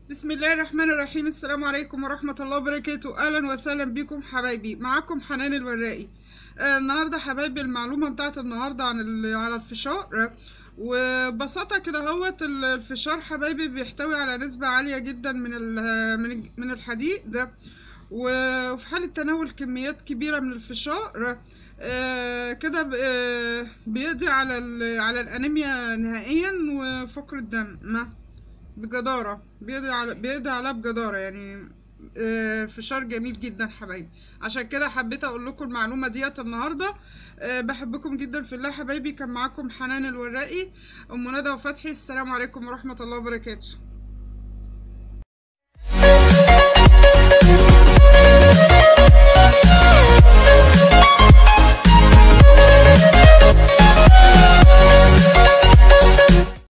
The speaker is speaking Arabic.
بسم الله الرحمن الرحيم. السلام عليكم ورحمة الله وبركاته. أهلا وسهلا بكم حبايبي، معاكم حنان الورائي. النهاردة حبايبي المعلومة بتاعت النهاردة على الفشار. وببساطة كده هوت الفشار حبايبي بيحتوي على نسبة عالية جدا من الحديد، وفي حالة تناول كميات كبيرة من الفشار كده بيقضي على الأنيميا نهائيا وفقر الدم بجدارة، بيقضي عليها بجدارة يعني. فشار جميل جدا حبايبي، عشان كده حبيت اقول لكم المعلومة ديت النهاردة. بحبكم جدا في الله حبايبي. كان معاكم حنان الورائي، ام ندى وفتحي. السلام عليكم ورحمة الله وبركاته.